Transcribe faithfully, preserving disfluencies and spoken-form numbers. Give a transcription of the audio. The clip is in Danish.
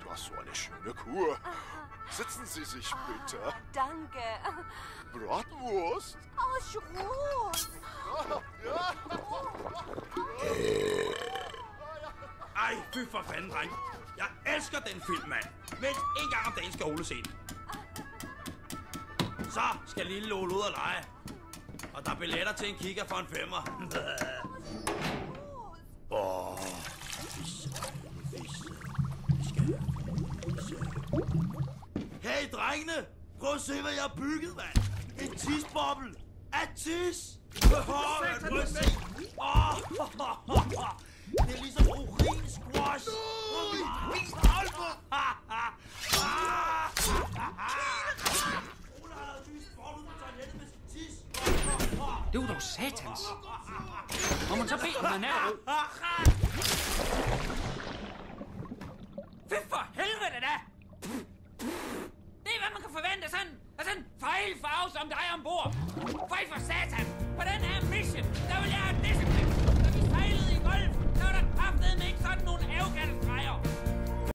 immer so eine schöne Kur. Sitzen Sie sich bitte. Ah, danke. Bratwurst? Oh, Schrot. Ja. Ej, fy for fanden, dreng. Jeg elsker den film, mand. Vent en gang om dagen skal Ole se den. Så skal lille Ole ud og lege. Og der er billetter til en kigger for en femmer. Åh, fisse, fisse, fisse, fisse. Hey, drengene! Prøv at se, hvad jeg har bygget, mand! En tisboble! Af tis! Åh, man, prøv at se! Åh, det er ligesom urin-squash! Vis Aalborg! Ole har lavet tis forud på toilettet med sin tis! Det var dog satans! Må man så bede om noget nærro? Fy for helvede da! Det er, hvad man kan forvente sådan, af sådan en fejlfarve som dig ombord. Fej for satan! På den her mission, der vil jeg have disse